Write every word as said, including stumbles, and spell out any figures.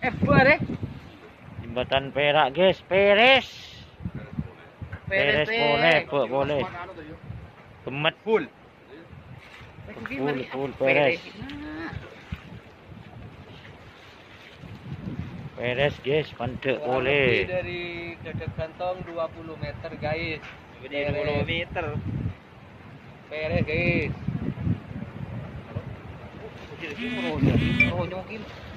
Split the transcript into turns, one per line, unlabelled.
Eh, boleh.
Jembatan Perak, guys. Peres.
Peres,
Peres boleh, Pak, boleh. Kemet
Full.
full, full peres. Peres, guys. Pantek boleh.
Dari Dedek Kantong dua puluh meter, guys.
dua puluh meter.
Peres, guys. Oh, mungkin.